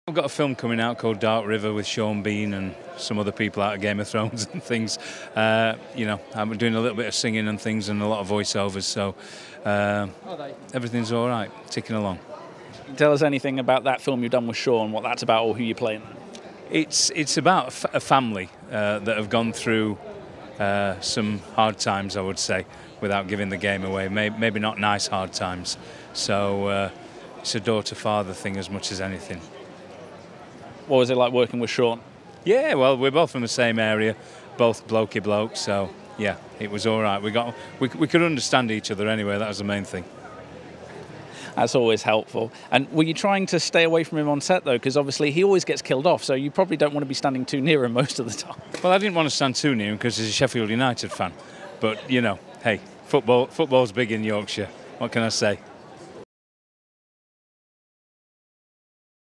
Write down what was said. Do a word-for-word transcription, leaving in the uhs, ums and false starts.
I've got a film coming out called Dark River with Sean Bean and some other people out of Game of Thrones and things. Uh, you know, I'm doing a little bit of singing and things and a lot of voiceovers, so uh, everything's all right, ticking along. Can you tell us anything about that film you've done with Sean, what that's about or who you're playing? It's it's about a family uh, that have gone through uh, some hard times, I would say, without giving the game away. Maybe, maybe not nice hard times. So uh, it's a daughter-father thing as much as anything. What was it like working with Sean? Yeah, well, we're both from the same area, both blokey blokes, so yeah, it was all right. We got we we could understand each other anyway. That was the main thing. That's always helpful. And were you trying to stay away from him on set, though? Because obviously he always gets killed off, so you probably don't want to be standing too near him most of the time. Well, I didn't want to stand too near him because he's a Sheffield United fan. But, you know, hey, football football's big in Yorkshire. What can I say?